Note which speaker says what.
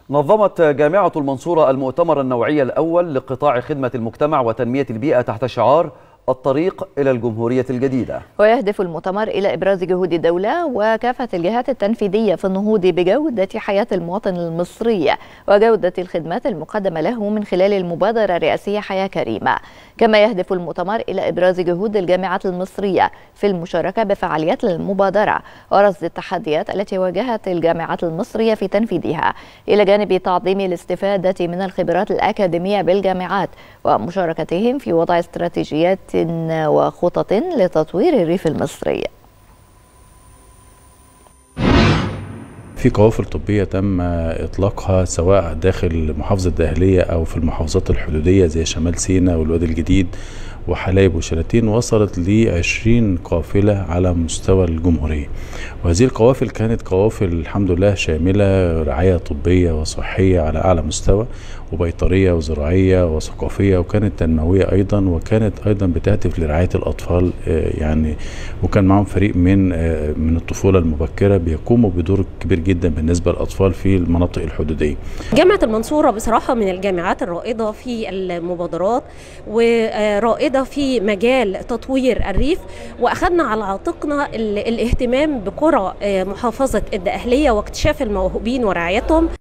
Speaker 1: نظمت جامعة المنصورة المؤتمر النوعي الأول لقطاع خدمة المجتمع وتنمية البيئة تحت شعار الطريق إلى الجمهورية الجديدة.
Speaker 2: ويهدف المؤتمر إلى إبراز جهود الدولة وكافة الجهات التنفيذية في النهوض بجودة حياة المواطن المصري وجودة الخدمات المقدمة له من خلال المبادرة الرئاسية حياة كريمة. كما يهدف المؤتمر إلى إبراز جهود الجامعات المصرية في المشاركة بفعاليات المبادرة ورصد التحديات التي واجهت الجامعات المصرية في تنفيذها، إلى جانب تعظيم الاستفادة من الخبرات الأكاديمية بالجامعات ومشاركتهم في وضع استراتيجيات وخطط لتطوير الريف المصري.
Speaker 3: في قوافل طبية تم إطلاقها سواء داخل محافظة الدقهلية أو في المحافظات الحدودية زي شمال سيناء والوادي الجديد وحلايب وشلاتين، وصلت ل20 قافلة على مستوى الجمهورية. وهذه القوافل كانت قوافل الحمد لله شاملة رعاية طبية وصحية على أعلى مستوى، وبيطرية وزراعية وثقافية، وكانت تنموية أيضا، وكانت أيضا بتهدف لرعاية الأطفال يعني. وكان معهم فريق من الطفولة المبكرة بيقوموا بدور كبير جدا بالنسبة للأطفال في المناطق الحدودية.
Speaker 4: جامعة المنصورة بصراحة من الجامعات الرائدة في المبادرات ورائدة في مجال تطوير الريف، وأخذنا على عاتقنا الاهتمام بقرى محافظة الدقهلية واكتشاف الموهوبين ورعايتهم.